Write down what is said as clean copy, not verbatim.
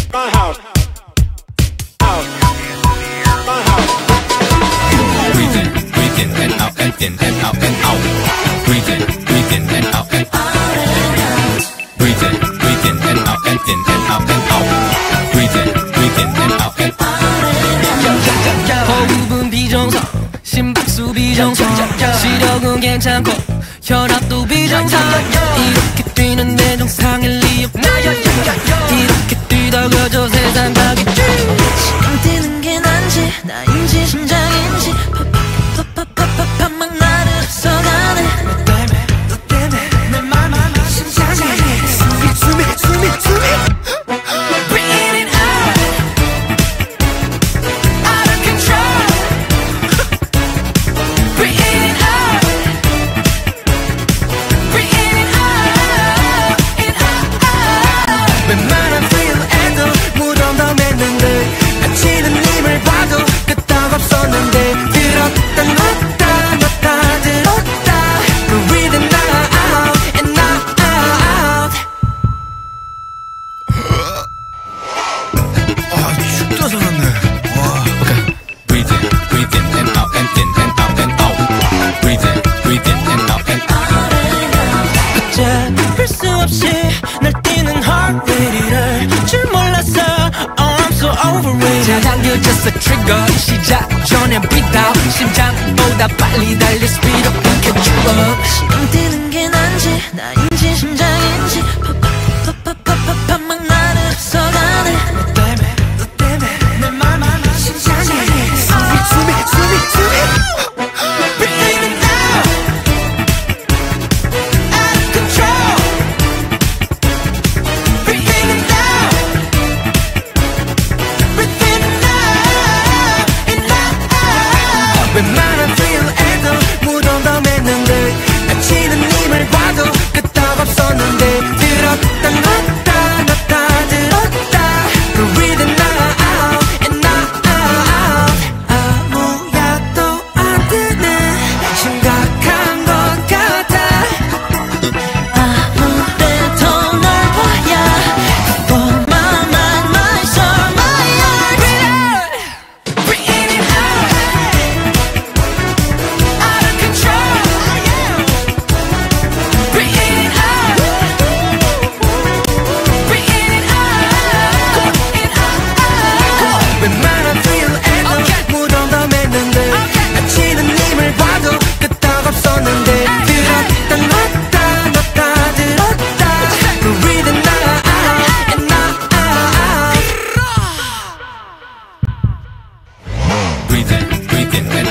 my house, out, my house. Breathe in and out and in and out and out. Breathe in and out and out. Breathe in and out and in and out and out. Breathe in and out and out. 호흡은 비정상, 심박수 비정상, 시력은 괜찮고 혈압도 비정상. 이렇게 뛰는데 정상일 리 없나? 이렇게 뛰다가 저 세상 가겠지. 지금 뛰는 게 난지 나인지 심장인지 팍팍팍팍팍 막 나를 써가네. 너 때문에 내 맘만 심장이 숨이 Breathe it out, out of control. Breathe it out, breathe it out, it out. 웬만한 feel에도 무덤도 맺는데 아치는 님을 봐도 끄떡없었는데 들었다 놨다 놨다 들었다. Breathe it out and out. 또 살았네. 오케이. Breathe in and out and in and out and out. Breathe in and out and out. 붙잡을 수 없이 날 뛰는 heart rate를 줄 몰랐어. Oh, I'm so over it. 자 당겨졌어 trigger 시작 전에 beat out. 심장보다 빨리 달릴 speed up 켜주어. 지금 뛰는 게 난지 나인지 심장인지 팍팍팍팍팍 막 나를 써가네. 너 때문에 내 맘만 심장이 숨이 Breathe it out, out of control. Breathe it out, breathe it out, it out. 웬만한 feel에도 무덤도 맺는데 아치는 님을 봐도 끄떡없었는데 들었다 놨다 놨다 들었다. Breathe it out and out. 아무 약도 안 되네. 심각한 것 같아. 아무래도 널 봐야 너만한 my soul, my heart. Breathe it out, out of control. Breathe it out, breathe it out, it out. 웬만한 feel에도 무덤도 맺는데 아치는 님을 봐도 끄떡없었는데 들었다 놨다 놨다 들었다. Breathe it out and out. Breathe in and